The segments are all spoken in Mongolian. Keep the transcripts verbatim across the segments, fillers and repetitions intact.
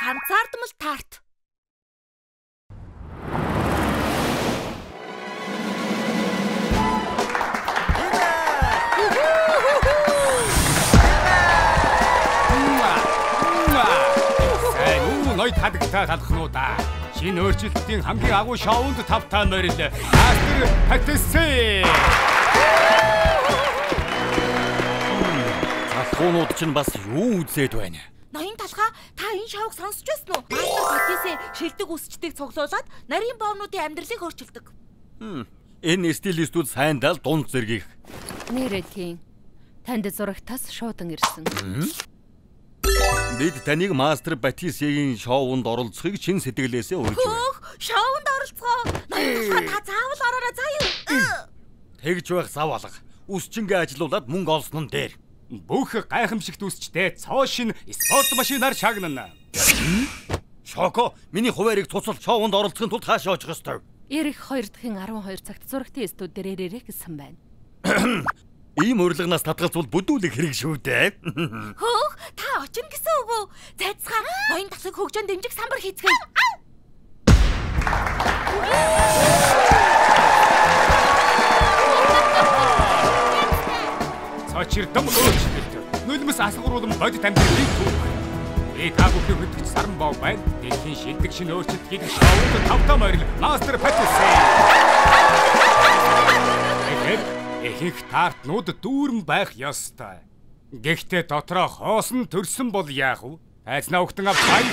ганцаардмал тарт. Ной тадагтаа талхнуудаа. Шинэ өөрчлөлтийн хамгийн агуу шоунд тавтаа морил. Мастер Патиси. Залхуунууд ч бас юу үзээд байна? Ноён талхаа та энэ шоуг сонсч байсан уу? Мастер Патиси шилдэг үсчдийг цуглуулад нарийн боовнуудын амьдралыг өөрчилдөг. Энэ стилистүүд сайн дал дунд зэргийг. Нэрээ тийм. Танд зурагтаас шуудан ирсэн. Бид таныг Мастер Патисигийн шоунд оролцохыг чин сэтгэлээсээ урьж байна. Хөөх, шоунд оролцгоо. Ноён талхаа та заавал ороорой заа юу? Тэгж байх зав алга. Үсчингээ ажилуулад мөнгө олсон нь дээр. Бүх гайхамшигт үсчтэй цоо шин спорт машинаар шагнана. Шоко, миний хуваарийг цуцал шоунд оролцохын тулд хаашаа очих ёстой? Ирэх хоёр дахин арван хоёр цагт зурагтын студ дээр ирээрэй гэсэн байна. Ийм урилганаас татгалзуул бүдүүлэх хэрэг шүү дээ. Хөөх, та очино гэсэн үг үү? Зайцгаа ноён талхыг хөгжөөнд дэмжих самбар хийцгээе. Цочирдам өөрчлөлт. Нулимс асгууруулан бодит амьдралыг түүх. Би та бүхний хөдөлгч саран бов байна. Дэлхийн шилдэг шинэ өөрчлөлт гэдэг шоунд тавтаа морил Мастер Патиси. Ихэнх тартнууд дүүрэн байх ёстой. Гэхдээ дотроо хоосон төрсөн бол яах вэ? Айзнаа өгтөн авч бай.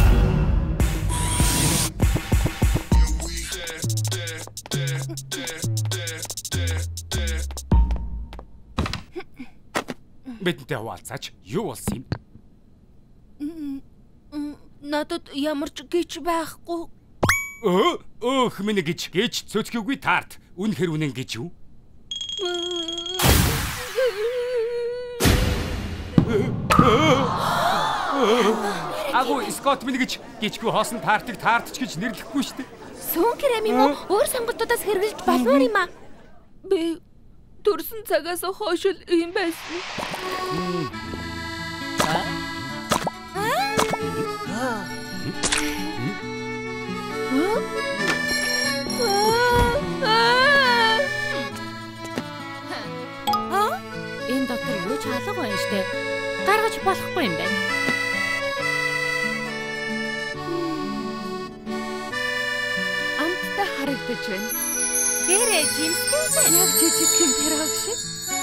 Бидэнтэй хуваалцаач. Юу болсон юм? Надад ямар ч гэж байхгүй. Өө, өөх минь гэж гэж цөцгийгүй тарт. Үнэхэр үнэн гэж юу? Агуу Скот минь гэж гिचгүй хоосон тартыг тартч гэж нэрлэхгүй шүү дээ. Сүүн крем юм уу? Өөр сонголтуудаас хэрэглэж болмоор юм аа. Би төрсөн цагаас хойш л юм байсан. Энэ дотор юу ч алга байна штэ. Гаргаж болохгүй юм байна. Амттай харагдаж байна. Гэрээ жимстэй яг жижиг юм тэрэг шиг.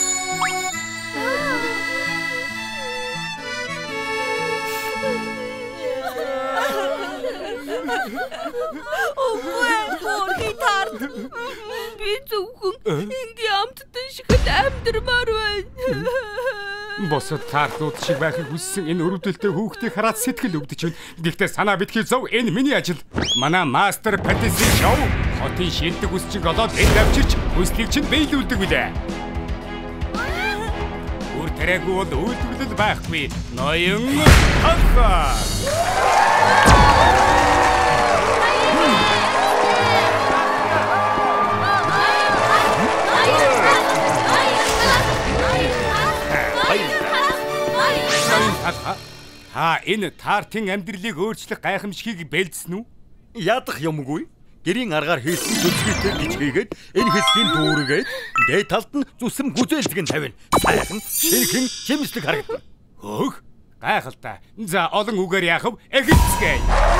Өвөө, хөрхи тарт. Би зөвхөн ингийн амттай шиг амьдрмаар байна. Босод тартууд шиг байхыг хүссэн энэ өрөвдөлтөй хүүхдийг хараад сэтгэл өвдөж байна. Гэхдээ санаа битгий зөв энэ миний ажил. Манай Мастер Патиси шоу хотын шилдэг үсчиг олоод энэ авчирч хүслийг чинь биелүүлдэг билээ. Үр тариагүй бол үйлдвэрлэл байхгүй. Ноён талхаа. Та энэ тартын амьдралыг өөрчлөх гайхамшигыг бэлдсэн үү? Ядах юмгүй. Гэрийн аргаар хийсэн зүсгийтэй гэж хийгээд энэ хэсгийн дүүргээд дээд талд нь зүсэм гүзээлдэг нь тавина. Сайхан шинхэн чимслэг харагдана. Хөөх, гайхалтай. За олон үгээр яах вэ? Эхэлцгээе.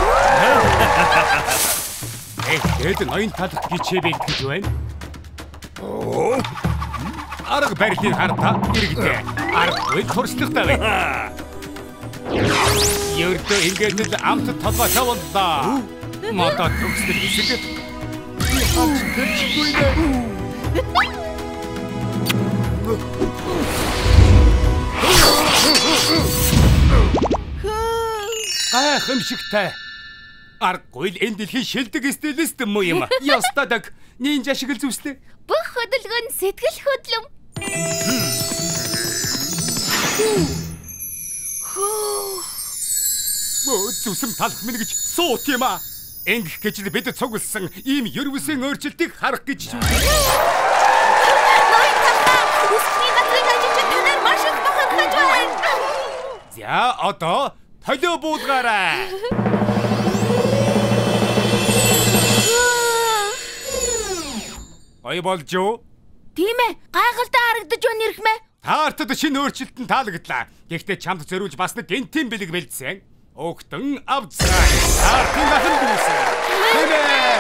Эхлээд ноён талд гिचээ бэлтгэж байна. Оо. Арга барилын хартаа иргэдэ. Аргагүй туршлагатай байна. Ердөө ингээд л амт толгой тавууллаа. Мата төгсгөл хэсэг. Амт төрчихгүй нэ. Гайхамшигтай. Аргагүй л энэ дэлхийн шилдэг стилист юм юм. Ястадаг нинжа шиг л зүслээ. Бүх хөдөлгөөн нь сэтгэл хөдлөм. Оо зүсэм талах минь гэж суут юм аа. Ингэх гэж л бид цугласан ийм ервөсөн өөрчлөлтийг харах гэж шүү. Үсний газрын ажилч танаар маш их бахархаж байна. За одоо холио буулгаарай. Ой болж юу? Тийм ээ. Гайхалтай харагдаж байна ирхмээ. Таартад шинэ өөрчлөлтөнд таалагдлаа. Гэхдээ чамд зориулж бас нэг гентийн бэлэг бэлдсэн. Өгтөн авцгаа. Таартын дахин дүүсэн. Тийм ээ.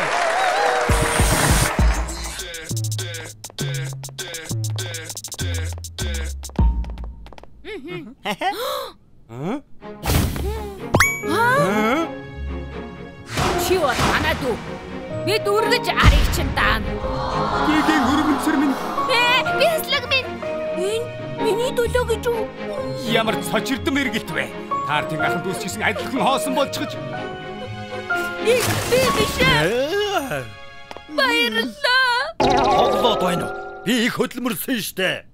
Хэ? Аа? Чи бол манад уу? Бид үргэж арыг чин даана. Бигийн хөрмөнцөр минь Ээ, бяслаг минь. Энэ миний төлөө гэж үү? ямар цочирдом эргэлт вэ? Таартын ахын дүүсчихсэн адилхан хоосон болчихж. Би би биш ээ. Баярлалаа. Тоглоод байна уу? Би их хөдөлмөрсөн штэ.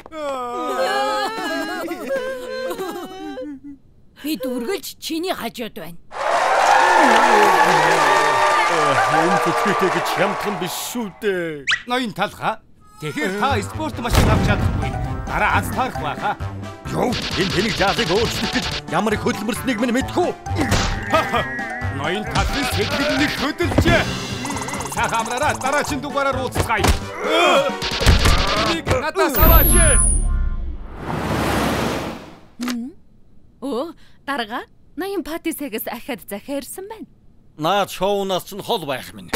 Бид үргэлж чиний хажууд байна. Энэ төчгөтэй гэж хямдхан биш шүү дээ. Ноён талха. Тэгэхээр та спорт машин авч чадахгүй. Дараа аз таарах байхаа. Юу? Энэ тэнийг жаалыг өөрчлөх гэж ямар их хөдөлмөрснийг минь мэдгүй. Ноён талхын сэтлэг нэг хөдөлжээ. Цаха амраараа дараагийн дугаараар уулзцгаая. Энийг надаас аваач. Оо, дарга наян патисэгээс ахад захиарсан байна. Наад шоунаас ч хол байх минь.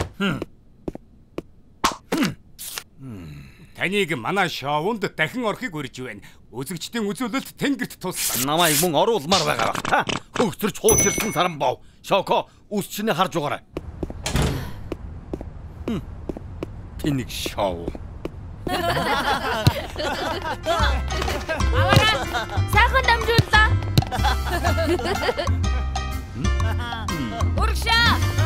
Таныг манай шоунд дахин орохыг урьж байна. Үзэгчдийн үзүүлэлт тэнгэрт туссан. Намайг мөн оруулмаар байгаа бах та. Хөгсөрч хуучирсан Саранбов. Шоко үс чиний харж угаарай. Тэнийг шоу. Аваарай. Сайхан дамжууллаа. Урагшаа.